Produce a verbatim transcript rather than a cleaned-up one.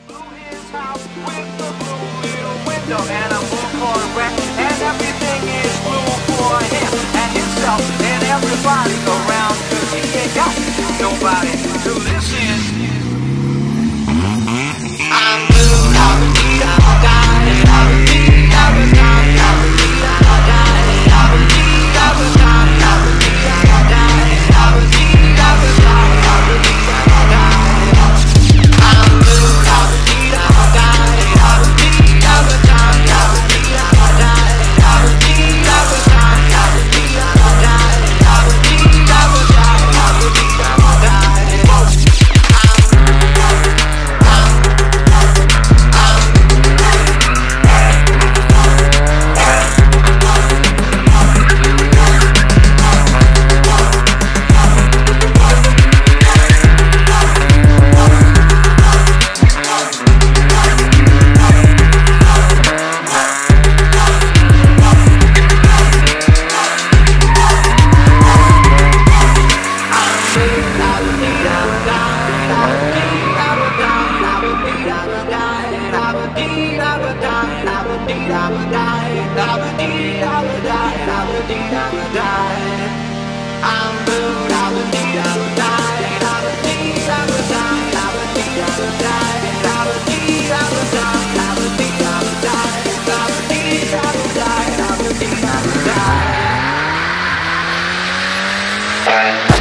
blew his house with the blue little window and a blue Corvette, and everything is blue for him and himself and everybody around, 'cause he ain't got nobody to listen. I'm blue, I would need, I would die, I would need, I would die, I would need, I would die, I would need, I would die, I would need, I would die, I would need, I would die, I would need, I would die. I'm blue, I would need, I would die, I would need, I would die, I would need, I would die, I would need, I would die, I would need, I would die, I would need, I would die, I would need, I would die. Bye.